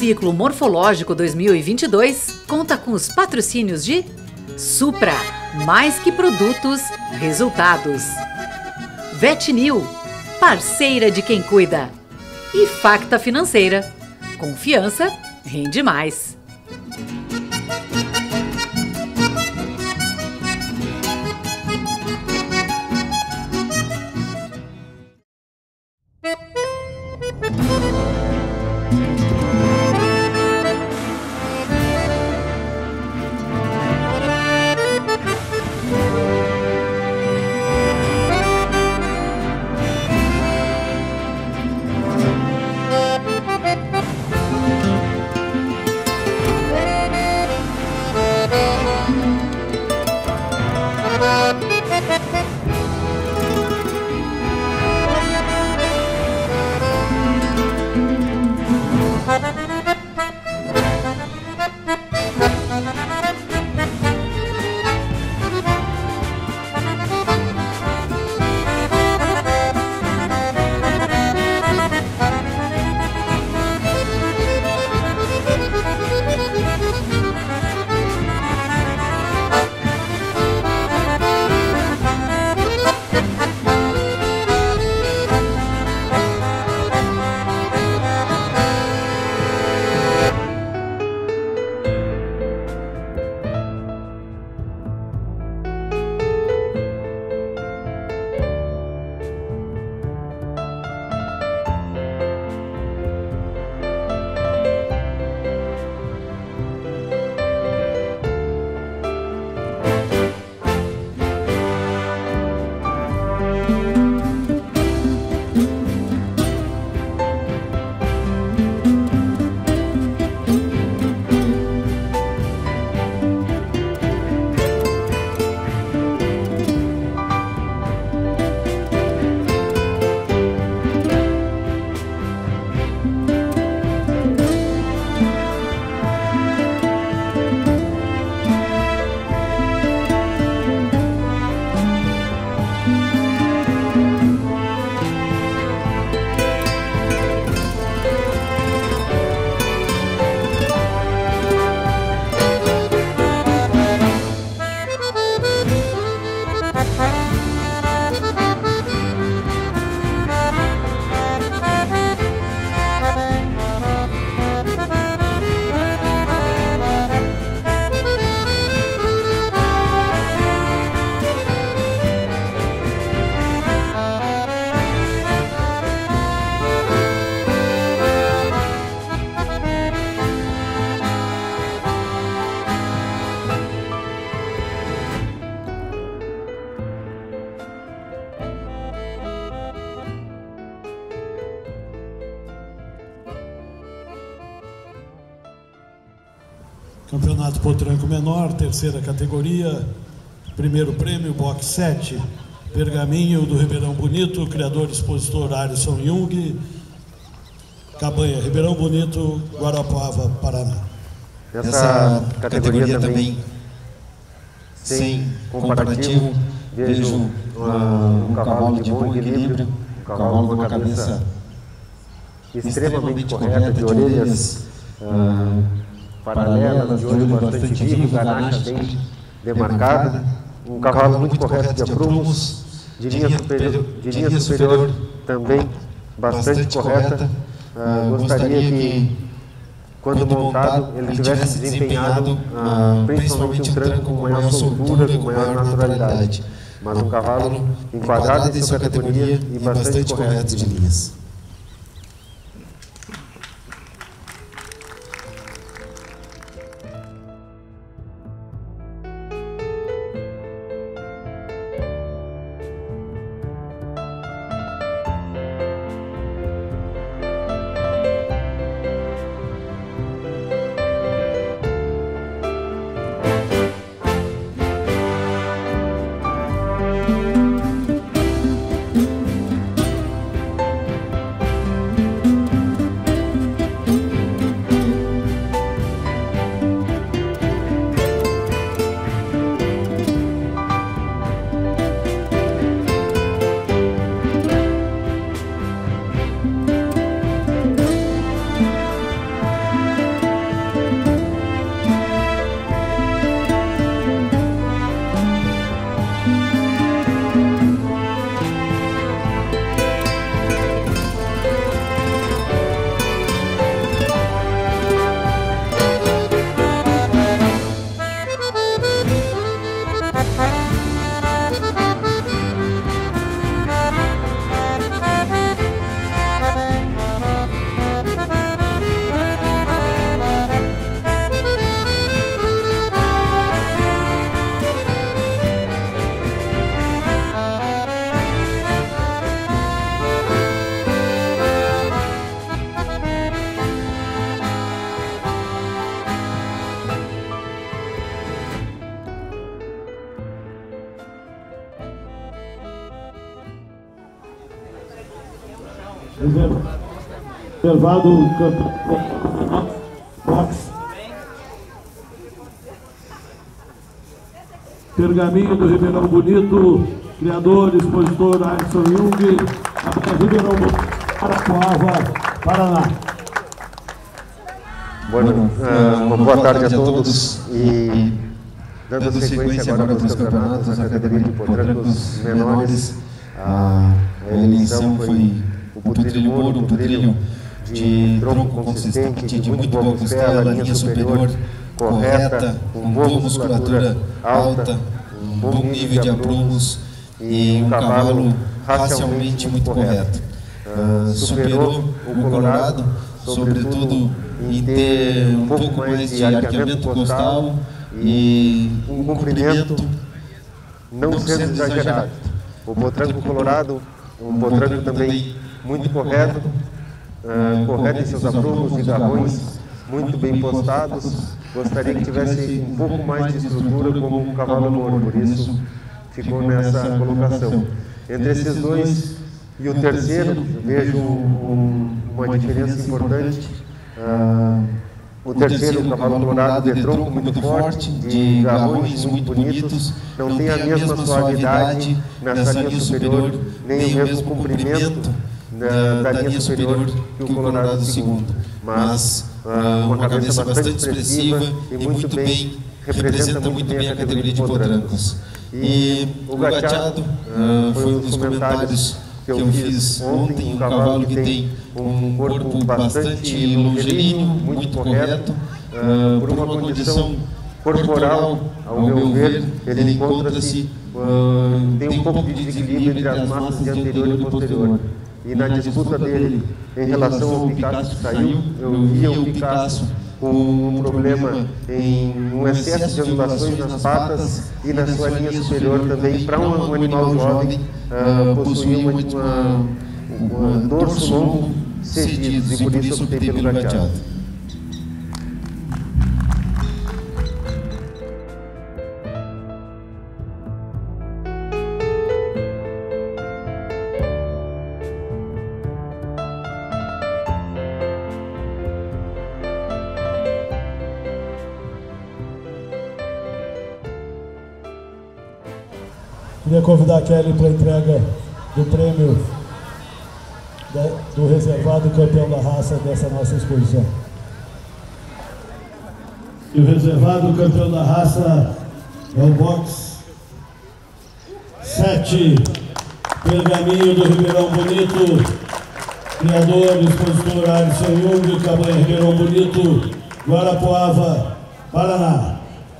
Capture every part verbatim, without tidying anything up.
Ciclo Morfológico dois mil e vinte e dois conta com os patrocínios de Supra, mais que produtos, resultados. Vetnil, parceira de quem cuida. E Facta Financeira, confiança rende mais. Campeonato Potranco Menor, terceira categoria, primeiro prêmio, box sete, Pergaminho do Ribeirão Bonito, criador e expositor Alisson Jung, Cabanha, Ribeirão Bonito, Guarapuava, Paraná. Essa categoria também, sem comparativo, vejo uh, um cavalo de bom equilíbrio, um cavalo de uma cabeça extremamente correta, de orelhas uh, paralelas, de olho bastante vivo, ganacha bem demarcada, um cavalo muito correto de aprumos, de linha superior, de linha superior também bastante correta. Uh, gostaria que, quando montado, ele tivesse desempenhado uh, principalmente um tranco com maior soltura, com maior naturalidade, mas um cavalo enquadrado em sua categoria e bastante correto de linhas. Reservado campeão box. Pergaminho do Ribeirão Bonito, criador, expositor Alisson Jung, a Ribeirão Bonito, Arapuava, Paraná. Bueno, uh, uma boa tarde a todos e dando sequência agora nos campeonatos, a categoria de potrancos menores, a eleição foi o putrilho Moro, um putrilho de tronco consistente, de muito boa costela, linha superior correta, com boa musculatura alta, um bom nível de aprumos e um cavalo racialmente muito correto. Uh, superou o Colorado, sobretudo em ter um pouco mais de arqueamento costal e um comprimento não sendo exagerado. O potranco colorado, um potranco também muito correto, uh, correto em seus aprumos e garrões, muito bem postados. Gostaria que tivesse um pouco mais de estrutura como um cavalo Moro, por isso ficou nessa colocação. Entre esses dois e o terceiro, vejo um, uma diferença importante. Uh, o terceiro, o cavalo colorado, de tronco muito forte, de garrões muito bonitos, não tem a mesma suavidade nessa linha superior, nem o mesmo comprimento da, da linha superior que o Colorado segundo, mas uh, uma cabeça bastante expressiva e muito bem, representa muito bem a categoria de potrancos. E o gateado uh, foi um dos comentários que eu fiz ontem, um cavalo que tem um corpo bastante longilíneo, muito correto, uh, por uma condição corporal, ao meu ver, ele encontra-se, uh, tem um pouco de desequilíbrio entre as massas de anterior e posterior. E na disputa dele em relação ao Picasso que saiu, eu via o Picasso com um problema em um excesso de angulações nas patas e na sua linha superior também, para um, um animal jovem, uh, possuía uma, uma, uma dorso longo cedido, e por isso optei pelo gateado. Queria convidar a Kelly para a entrega do prêmio da, do reservado campeão da raça dessa nossa exposição. E o reservado campeão da raça é o box sete, Pergaminho do Ribeirão Bonito, criador e expositor Alisson Jung, Cabanha Ribeirão Bonito, Guarapuava, Paraná.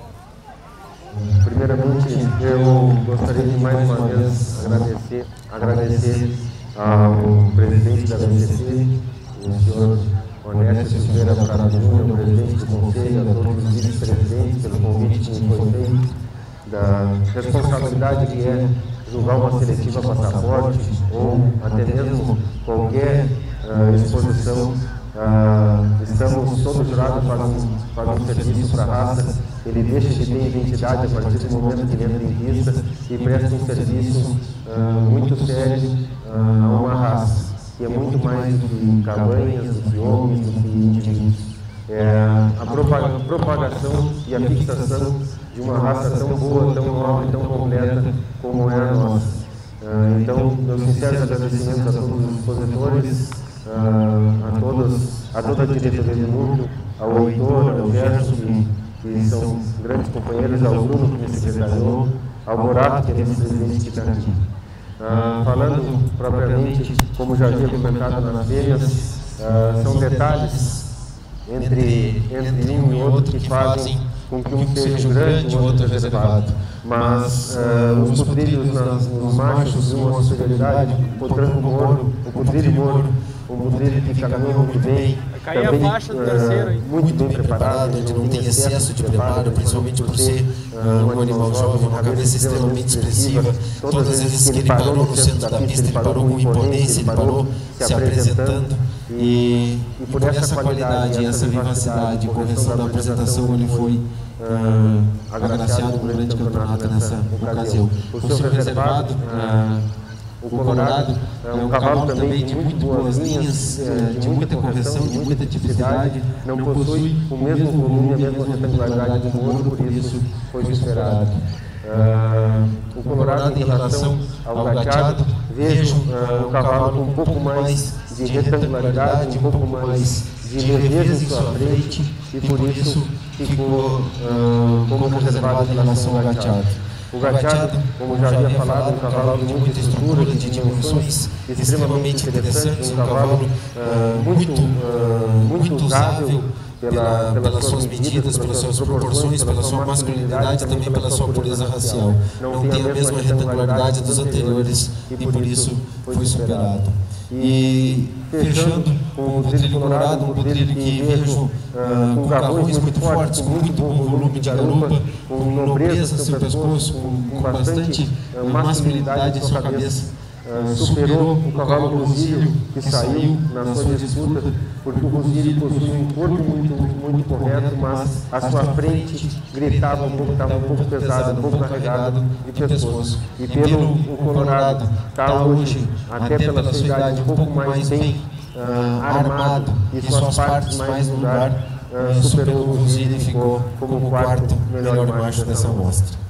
Primeiramente, eu gostaria de mais uma vez agradecer, agradecer ao presidente da B C C, o senhor Onésio Silveira Prado Júnior, presidente do conselho, a todos os vice-presidentes pelo convite que me foi feito, da responsabilidade que é julgar uma seletiva passaporte ou até mesmo qualquer uh, exposição. Uh, estamos, todo jurado faz um, faz um serviço para a raça, ele deixa de ter identidade a partir do momento que ele entra em pista e presta um serviço uh, muito sério uh, a uma raça, que é muito mais do que cabanhas, do que homens, do que indivíduos. É, a propaga, propagação e a fixação de uma raça tão boa, tão nova e tão completa como é a nossa. Uh, então, meus sinceros agradecimentos a todos os expositores, Uh, a, todos, a toda a diretoria do núcleo, ao Heitor, ao Gerson, que, que são grandes companheiros, ao Bruno, que me secretariou, ao Morato, que é vice-presidente que está aqui. Uh, falando propriamente, como já havia comentado nas feiras, uh, são detalhes entre, entre um e outro que fazem com que um seja grande e o outro reservado. Mas uh, os putrilhos nos machos de uma superioridade, o potranco Moro, o putrilho Moro, o putrilho que caminha muito bem, também uh, muito bem preparado, ele não tem excesso de preparo, principalmente por ser uh, um animal jovem, uma cabeça extremamente expressiva. Todas as vezes que ele parou no centro da pista, ele parou com imponência, ele parou se apresentando. E, e por essa qualidade, essa vivacidade, com questão da apresentação, ele foi uh, agraciado com um grande campeonato nessa ocasião. O seu reservado, uh, O Colorado é um cavalo também de muito boas linhas, de muita correção, de muita tipicidade, não possui o mesmo volume, a mesma retangularidade do ouro, por isso foi superado. Uh, o Colorado, em relação ao gateado, vejo uh, um cavalo com um pouco mais de retangularidade, um pouco mais de leveza em sua frente, e por isso ficou uh, como reservado em relação ao gateado. O gateado, como já havia falado, é um cavalo de muita estrutura, de dimensões extremamente interessantes, um cavalo uh, muito, uh, muito usável pela, pelas suas medidas, pelas suas proporções, pela sua masculinidade e também pela sua pureza racial. Não tem a mesma retangularidade dos anteriores e por isso foi superado. E fechando com o budrilho colorado, um budrilho que vejo uh, com garrões muito fortes, com muito bom volume de garupa, com nobreza no seu pescoço, com, com bastante uh, masculinidade em sua cabeça. Uh, superou o cavalo Rosilho, que saiu na sua disputa, porque o Rosilho possui um corpo muito, muito correto, mas a sua frente gritava um pouco, estava um pouco pesado, um pouco carregado de pescoço. E pelo o Colorado está hoje, até pela sua idade, um pouco mais bem uh, armado e suas partes mais no lugar, uh, superou o Rosilho e ficou como o quarto melhor macho dessa amostra.